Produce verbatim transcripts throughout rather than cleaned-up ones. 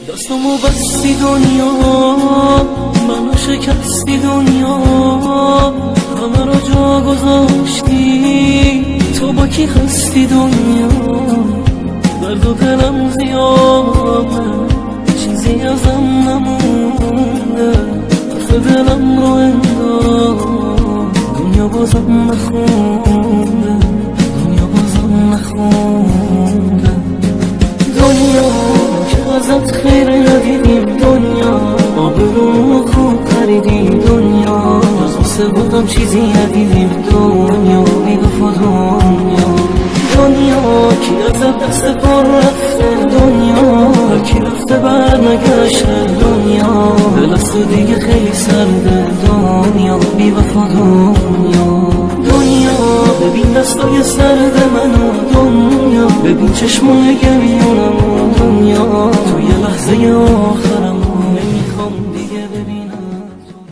دستمو بستی دنیا، منو شکستی دنیا، همه رو جا گذاشتی، تو با کی هستی دنیا؟ درد و دلم زیاده، چیزی ازم نمونده، حرف دلم رو انگار دنیا بازم نخونده، دنیا بازم نخونده. دنیا که ازت خیر ندیدیم، دنیا آبرومو خوب خریدیم، دنیا جز واسه بودم چیزی ندیدیم، دنیا بی وفا دنیا. دنیا کی ازت دست پر رفته، دنیا هرکی رفته بر نگشته، دنیا دل از تو دیگه خیلی سرده، دنیا بی وفا دنیا. دنیا ببین دستای سرد منو، دنیا ببین چشمای گریونمو، دنیا تو یه لحظه آخرمو نمیخوام دیگه ببینم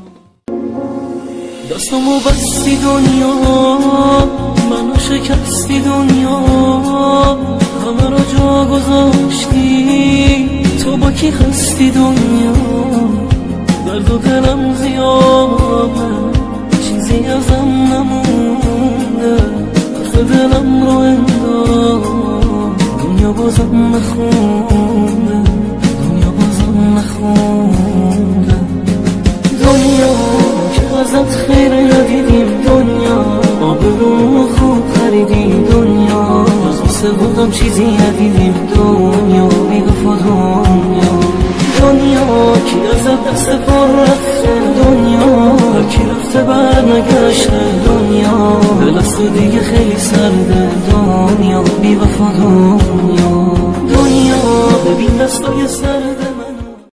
تو. دستمو بستی دنیا، منو شکستی دنیا، همه رو جا گذاشتی، تو با کی هستی دنیا؟ درد و دلم زیاده، چیزی ازم نمونده، حرف دلم رو انگار دنیا بازم نخونده، دنیا بازم نخونده. دنیا که ازت خیر ندیدیم، دنیا آبرومو خوب خریدیم، دنیا جز واسه بودم چیزی ندیدیم، دنیا بی وفا دنیا. دنیا کی ازت دست پر رفته، دنیا هرکی رفته بر نگشته، دنیا دل از تو دیگه خیلی سرده، دنیا بی وفا دنیا. دنیا ببین دستای سرده